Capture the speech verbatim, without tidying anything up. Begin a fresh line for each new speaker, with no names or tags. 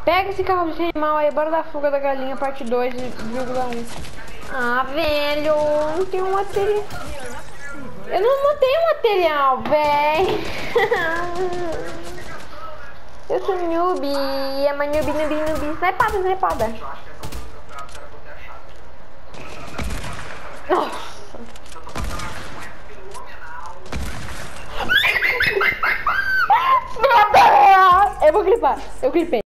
Pega esse carro de animal aí, bora dar fuga da galinha, parte dois vírgula um. Ah, velho, não tem um material. Eu não, não tenho material, velho. Eu sou noob, é uma noob, noob, noob. Snipada, snipada. Nossa. Eu vou clipar, eu clipei.